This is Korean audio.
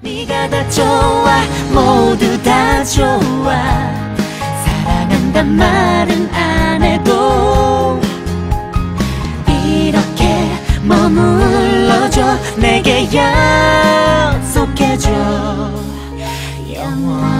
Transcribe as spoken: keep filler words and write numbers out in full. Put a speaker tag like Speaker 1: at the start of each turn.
Speaker 1: 네가 다 좋아 모두 다 좋아 사랑한단 말은 안 해도 이렇게 머물러줘 내게 약속해줘 영원